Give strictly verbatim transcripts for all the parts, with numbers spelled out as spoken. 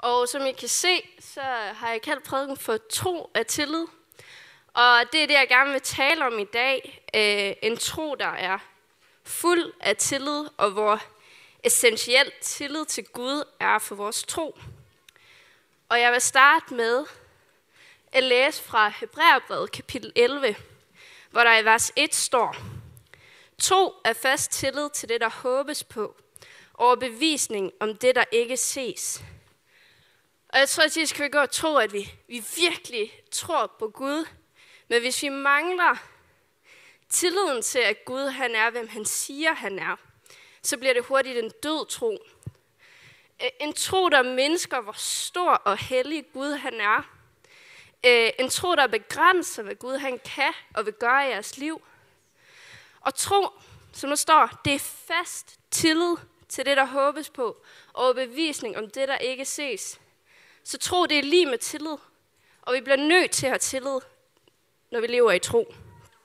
Og som I kan se, så har jeg kaldt prædiken for tro af tillid. Og det er det, jeg gerne vil tale om i dag. Øh, en tro, der er fuld af tillid, og hvor essentielt tillid til Gud er for vores tro. Og jeg vil starte med at læse fra Hebræerbrevet kapitel elleve, hvor der i vers et står: Tro er fast tillid til det, der håbes på, overbevisning om det, der ikke ses. Og jeg tror, at vi skal gå og tro, at vi, vi virkelig tror på Gud. Men hvis vi mangler tilliden til, at Gud han er, hvem han siger, han er, så bliver det hurtigt en død tro. En tro, der mindsker, hvor stor og hellig Gud han er. En tro, der begrænser, hvad Gud han kan og vil gøre i jeres liv. Og tro, som der står, det er fast tillid til det, der håbes på, og overbevisning om det, der ikke ses. Så tro, det er lige med tillid, og vi bliver nødt til at have tillid, når vi lever i tro.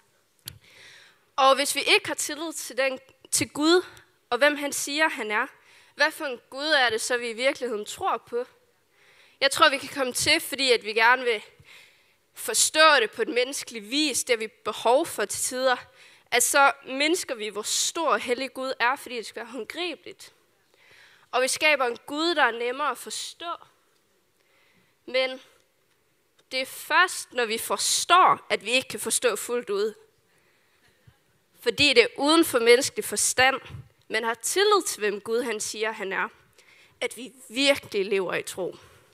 Og hvis vi ikke har tillid til, den, til Gud, og hvem han siger, han er, hvad for en Gud er det, så vi i virkeligheden tror på? Jeg tror, vi kan komme til, fordi at vi gerne vil forstå det på et menneskeligt vis, det har vi behov for til tider, at så mindsker vi, hvor stor og hellig Gud er, fordi det skal være håndgribeligt. Og vi skaber en Gud, der er nemmere at forstå. Men det er først, når vi forstår, at vi ikke kan forstå fuldt ud. Fordi det er uden for menneskelig forstand, men har tillid til, hvem Gud han siger, han er, at vi virkelig lever i tro.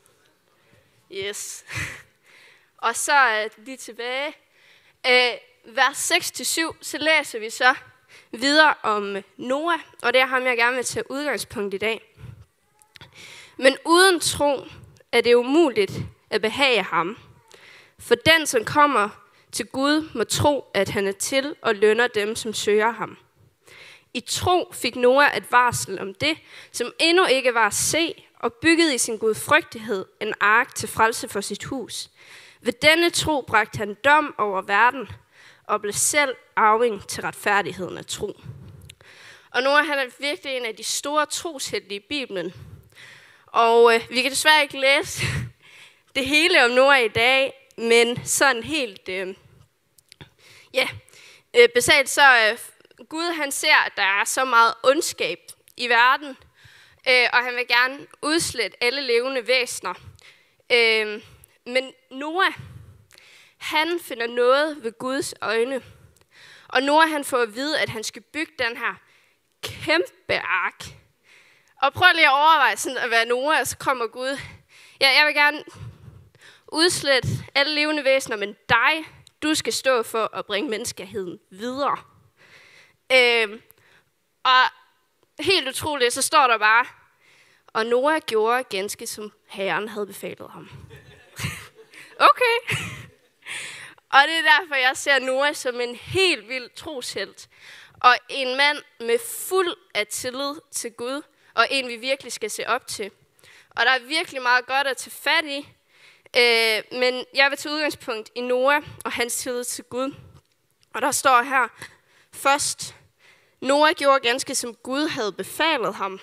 Yes. Og så er lige tilbage. Æh, vers seks til syv, så læser vi så videre om Noah, og det er ham, jeg gerne vil tage udgangspunkt i dag. Men uden tro er det umuligt at behage ham. For den, som kommer til Gud, må tro, at han er til og lønner dem, som søger ham. I tro fik Noah et varsel om det, som endnu ikke var at se, og byggede i sin gudfrygtighed en ark til frelse for sit hus. Ved denne tro bragte han dom over verden, og blev selv arving til retfærdigheden af tro. Og Noah han er virkelig en af de store troshelte i Bibelen. Og øh, vi kan desværre ikke læse det hele om Noah i dag, men sådan helt, øh, ja, øh, basalt så øh, Gud han ser, at der er så meget ondskab i verden, øh, og han vil gerne udslette alle levende væsener. Øh, men Noah, han finder noget ved Guds øjne. Og Noah han får at vide, at han skal bygge den her kæmpe ark. Og prøv lige at overveje sådan at være Noah, og så kommer Gud. Ja, jeg vil gerne udslette alle levende væsener, men dig, du skal stå for at bringe menneskeheden videre. Øhm, og helt utroligt, så står der bare, og Noah gjorde ganske som Herren havde befalet ham. Okay. Og det er derfor, jeg ser Noah som en helt vild troshelt. Og en mand med fuld af tillid til Gud, og en vi virkelig skal se op til. Og der er virkelig meget godt at tage fat i. Øh, men jeg vil tage udgangspunkt i Noah og hans tillid til Gud. Og der står her først, Noah gjorde ganske som Gud havde befalet ham.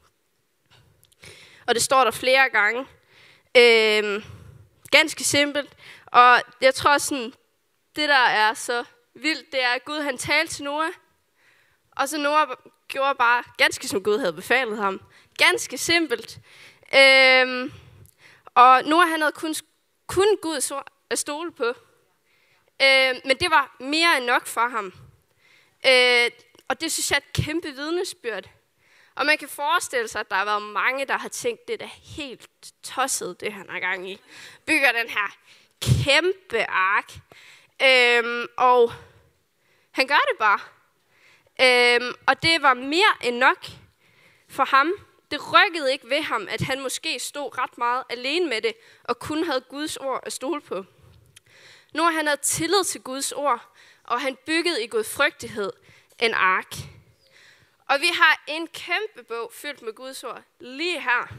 Og det står der flere gange. Øh, ganske simpelt. Og jeg tror sådan, det der er så vildt, det er, at Gud han talte til Noah. Og så Noah gjorde bare ganske som Gud havde befalet ham. Ganske simpelt. Øhm, og Noah han havde kun, kun Guds ord at stole på. Øhm, men det var mere end nok for ham. Øh, og det synes jeg er et kæmpe vidnesbyrd. Og man kan forestille sig, at der har været mange, der har tænkt, det er da helt tosset, det han har gang i. Bygger den her kæmpe ark. Øhm, og han gør det bare. Øhm, og det var mere end nok for ham. Det rykkede ikke ved ham, at han måske stod ret meget alene med det, og kun havde Guds ord at stole på. Nu har han havde tillid til Guds ord, og han byggede i gudfrygtighed en ark. Og vi har en kæmpe bog fyldt med Guds ord lige her.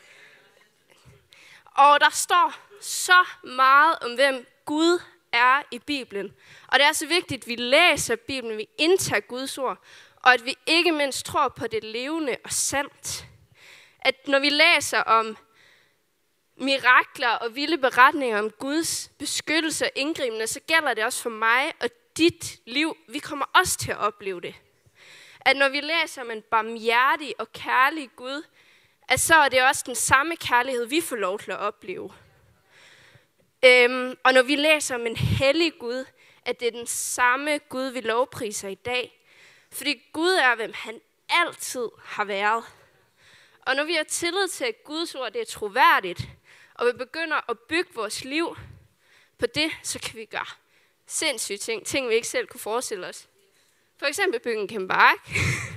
Og der står så meget om, hvem Gud er i Bibelen. Og det er så vigtigt, at vi læser Bibelen, vi indtager Guds ord, og at vi ikke mindst tror på det levende og sandt. At når vi læser om mirakler og vilde beretninger om Guds beskyttelse og indgribende, så gælder det også for mig og dit liv. Vi kommer også til at opleve det. At når vi læser om en barmhjertig og kærlig Gud, at så er det også den samme kærlighed, vi får lov til at opleve. Øhm, og når vi læser om en hellig Gud, at det er den samme Gud, vi lovpriser i dag. Fordi Gud er, hvem han altid har været. Og når vi har tillid til, at Guds ord det er troværdigt, og vi begynder at bygge vores liv på det, så kan vi gøre sindssyge ting. Ting, vi ikke selv kunne forestille os. For eksempel bygge en kæmpe ark.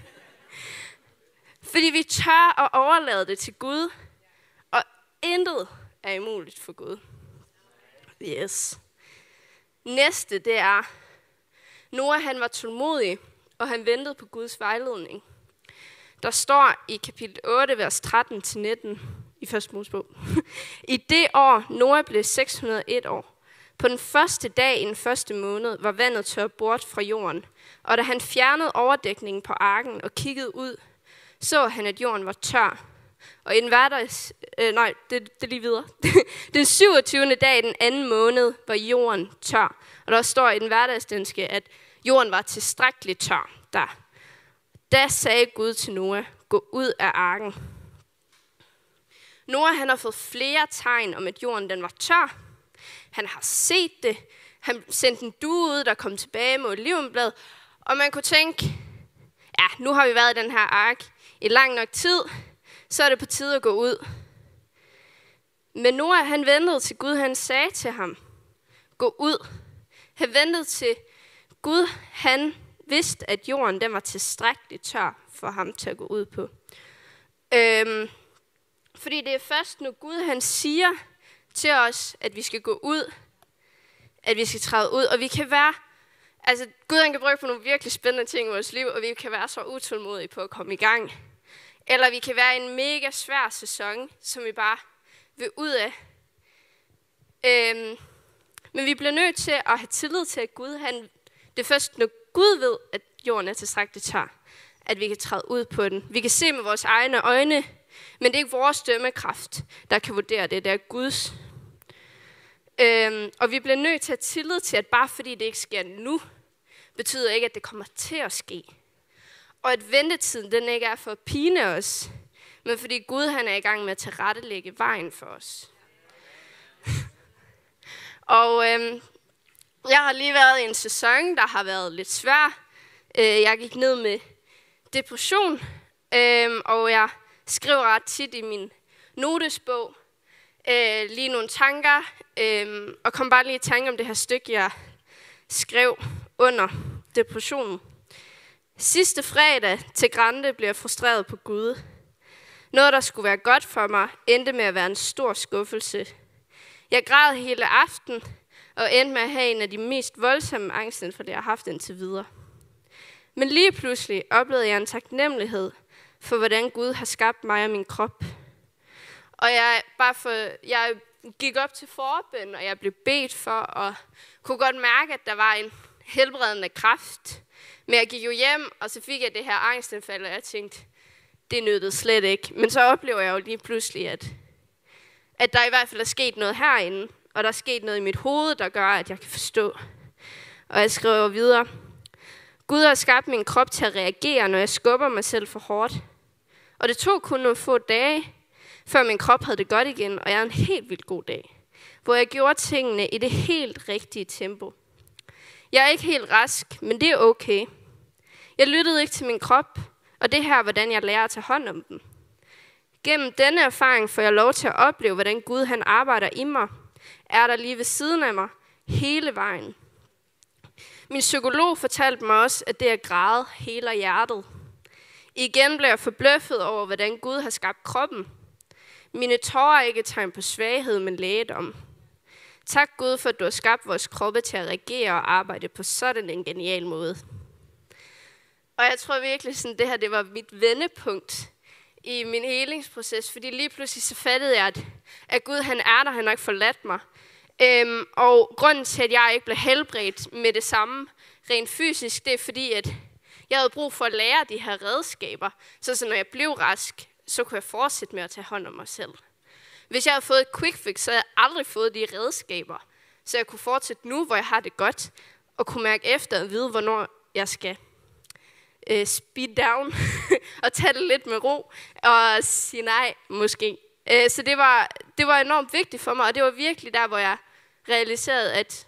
Fordi vi tør at overlade det til Gud, og intet er umuligt for Gud. Yes. Næste, det er, Noah han var tålmodig, og han ventede på Guds vejledning. Der står i kapitel otte, vers tretten til nitten i første Mosebog. I det år, Noah blev seks hundrede og en år. På den første dag i den første måned var vandet tørret bort fra jorden. Og da han fjernede overdækningen på arken og kiggede ud, så han, at jorden var tør. Og i den hverdags, øh, nej, det, det er lige videre. Den syvogtyvende dag i den anden måned var jorden tør. Og der står i den hverdagsdanske, at jorden var tilstrækkeligt tør der. Da sagde Gud til Noah, gå ud af arken. Noah han har fået flere tegn om, at jorden den var tør. Han har set det. Han sendte en due ud, der kom tilbage med olivenblad. Og man kunne tænke, ja, nu har vi været i den her ark i lang nok tid, så er det på tide at gå ud. Men Noah han ventede til Gud, han sagde til ham, gå ud. Han ventede til Gud, han vidste, at jorden den var tilstrækkeligt tør for ham til at gå ud på. Øhm, fordi det er først, når Gud han siger til os, at vi skal gå ud, at vi skal træde ud, og vi kan være, altså Gud han kan bruge på nogle virkelig spændende ting i vores liv, og vi kan være så utålmodige på at komme i gang. Eller vi kan være i en mega svær sæson, som vi bare vil ud af. Øhm, men vi bliver nødt til at have tillid til, at Gud, han, det er først, når Gud ved, at jorden er tilstrækkeligt tør, at vi kan træde ud på den. Vi kan se med vores egne øjne, men det er ikke vores dømmekraft, der kan vurdere det. Det er Guds. Øhm, og vi bliver nødt til at have tillid til, at bare fordi det ikke sker nu, betyder ikke, at det kommer til at ske. Og at ventetiden den ikke er for at pine os, men fordi Gud han er i gang med at tilrettelægge vejen for os. Og øhm, jeg har lige været i en sæson, der har været lidt svær. Øh, jeg gik ned med depression, øhm, og jeg skriver ret tit i min notesbog øh, lige nogle tanker, øh, og kom bare lige i tanke om det her stykke, jeg skrev under depressionen. Sidste fredag til Grande blev jeg frustreret på Gud. Noget, der skulle være godt for mig, endte med at være en stor skuffelse. Jeg græd hele aften, og endte med at have en af de mest voldsomme angstanfald, jeg har haft indtil videre. Men lige pludselig oplevede jeg en taknemmelighed for, hvordan Gud har skabt mig og min krop. Og jeg, bare for, jeg gik op til forbøn, og jeg blev bedt for, og kunne godt mærke, at der var en helbredende kraft. Men jeg gik jo hjem, og så fik jeg det her angstanfald, og jeg tænkte, det nyttede slet ikke. Men så oplever jeg jo lige pludselig, at, at der i hvert fald er sket noget herinde, og der er sket noget i mit hoved, der gør, at jeg kan forstå. Og jeg skriver videre, Gud har skabt min krop til at reagere, når jeg skubber mig selv for hårdt. Og det tog kun nogle få dage, før min krop havde det godt igen, og jeg havde en helt vildt god dag, hvor jeg gjorde tingene i det helt rigtige tempo. Jeg er ikke helt rask, men det er okay. Jeg lyttede ikke til min krop, og det her er, hvordan jeg lærer at tage hånd om den. Gennem denne erfaring får jeg lov til at opleve, hvordan Gud han arbejder i mig, er der lige ved siden af mig, hele vejen. Min psykolog fortalte mig også, at det at græde heler hjertet. Igen blev jeg forbløffet over, hvordan Gud har skabt kroppen. Mine tårer er ikke et tegn på svaghed, men lægedom. Tak Gud for, at du har skabt vores kroppe til at reagere og arbejde på sådan en genial måde. Og jeg tror virkelig, at det her det var mit vendepunkt i min helingsproces, fordi lige pludselig så fattede jeg, at, at Gud han er der, han har ikke forladt mig. Øhm, og grunden til, at jeg ikke blev helbredt med det samme rent fysisk, det er fordi, at jeg havde brug for at lære de her redskaber, så, så når jeg blev rask, så kunne jeg fortsætte med at tage hånd om mig selv. Hvis jeg havde fået et quick fix, så havde jeg aldrig fået de redskaber, så jeg kunne fortsætte nu, hvor jeg har det godt, og kunne mærke efter og vide, hvornår jeg skal øh, speed down, og tage det lidt med ro, og sige nej, måske. Øh, så det var, det var enormt vigtigt for mig, og det var virkelig der, hvor jeg realiserede, at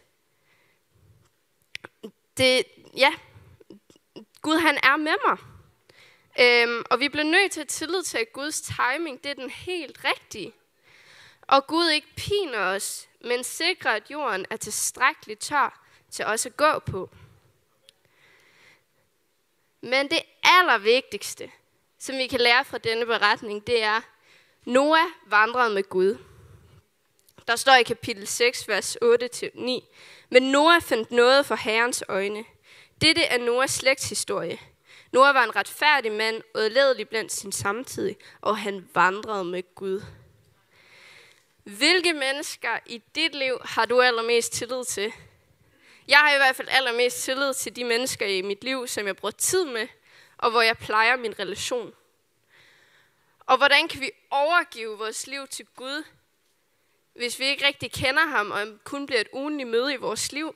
det, ja, Gud han er med mig. Øhm, og vi bliver nødt til at tillide til, at Guds timing, det er den helt rigtige. Og Gud ikke piner os, men sikrer, at jorden er tilstrækkeligt tør til os at gå på. Men det allervigtigste, som vi kan lære fra denne beretning, det er, Noah vandrede med Gud. Der står i kapitel seks, vers otte til ni. Men Noah fandt noget for Herrens øjne. Dette er Noahs slægtshistorie. Noah var en retfærdig mand, udlædelig blandt sin samtidige, og han vandrede med Gud. Hvilke mennesker i dit liv har du allermest tillid til? Jeg har i hvert fald allermest tillid til de mennesker i mit liv, som jeg bruger tid med, og hvor jeg plejer min relation. Og hvordan kan vi overgive vores liv til Gud, hvis vi ikke rigtig kender ham, og kun bliver et ugentligt møde i vores liv?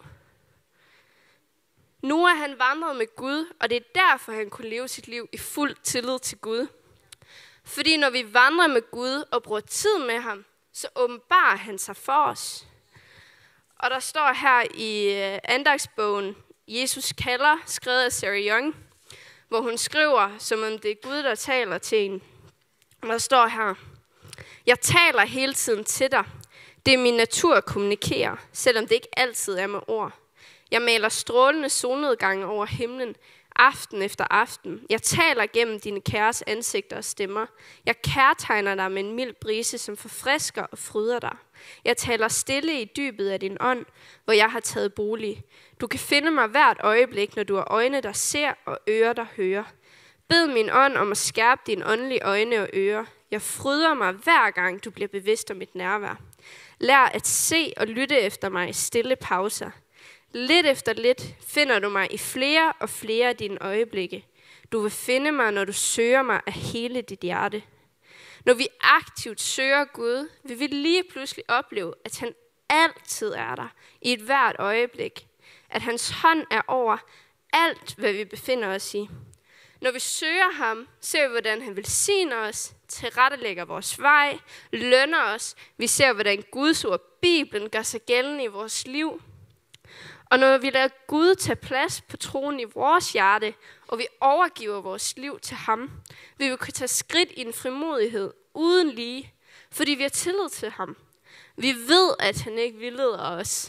Noah han vandrede med Gud, og det er derfor, han kunne leve sit liv i fuld tillid til Gud. Fordi når vi vandrer med Gud og bruger tid med ham, så åbenbarer han sig for os. Og der står her i andagsbogen, Jesus kalder, skrevet af Sarah Young, hvor hun skriver, som om det er Gud, der taler til en. Og der står her, jeg taler hele tiden til dig. Det er min natur at kommunikere, selvom det ikke altid er med ord. Jeg maler strålende solnedgange over himlen, aften efter aften. Jeg taler gennem dine kæres ansigter og stemmer. Jeg kærtegner dig med en mild brise, som forfrisker og fryder dig. Jeg taler stille i dybet af din ånd, hvor jeg har taget bolig. Du kan finde mig hvert øjeblik, når du har øjne, der ser, og ører, der hører. Bed min ånd om at skærpe dine åndelige øjne og ører. Jeg fryder mig hver gang, du bliver bevidst om mit nærvær. Lær at se og lytte efter mig i stille pauser. Lidt efter lidt finder du mig i flere og flere af dine øjeblikke. Du vil finde mig, når du søger mig af hele dit hjerte. Når vi aktivt søger Gud, vil vi lige pludselig opleve, at han altid er der i et hvert øjeblik. At hans hånd er over alt, hvad vi befinder os i. Når vi søger ham, ser vi, hvordan han velsigner os, tilrettelægger vores vej, lønner os. Vi ser, hvordan Guds ord, Bibelen, gør sig gældende i vores liv. Og når vi lader Gud tage plads på tronen i vores hjerte, og vi overgiver vores liv til ham, vil vi kunne tage skridt i en frimodighed uden lige, fordi vi har tillid til ham. Vi ved, at han ikke vildleder os.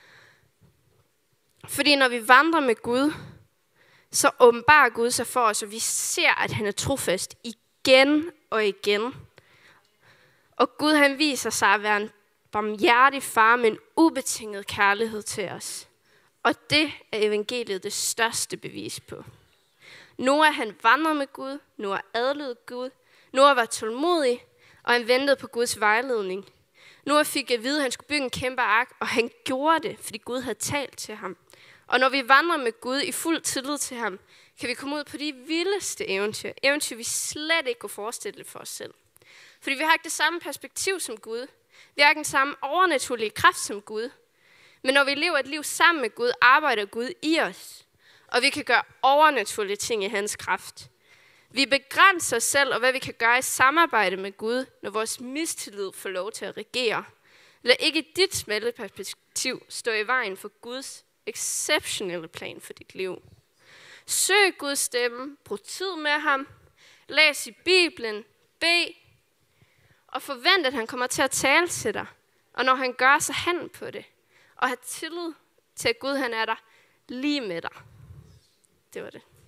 Fordi når vi vandrer med Gud, så åbenbarer Gud sig for os, og vi ser, at han er trofast igen og igen. Og Gud han viser sig at være en barmhjertig far med en ubetinget kærlighed til os. Og det er evangeliet det største bevis på. Noah han vandrede med Gud, Noah adlød Gud, Noah var tålmodig, og han ventede på Guds vejledning. Noah fik at vide, at han skulle bygge en kæmpe ark, og han gjorde det, fordi Gud havde talt til ham. Og når vi vandrer med Gud i fuld tillid til ham, kan vi komme ud på de vildeste eventyr. Eventyr, vi slet ikke kunne forestille for os selv. Fordi vi har ikke det samme perspektiv som Gud. Vi har ikke den samme overnaturlige kraft som Gud. Men når vi lever et liv sammen med Gud, arbejder Gud i os. Og vi kan gøre overnaturlige ting i hans kraft. Vi begrænser os selv og hvad vi kan gøre i samarbejde med Gud, når vores mistillid får lov til at regere. Lad ikke dit smalle perspektiv stå i vejen for Guds exceptionelle plan for dit liv. Søg Guds stemme, brug tid med ham, læs i Bibelen, bed, og forvent, at han kommer til at tale til dig. Og når han gør, så handl på det. Og have tillid til, at Gud han er der lige med dig. Det var det.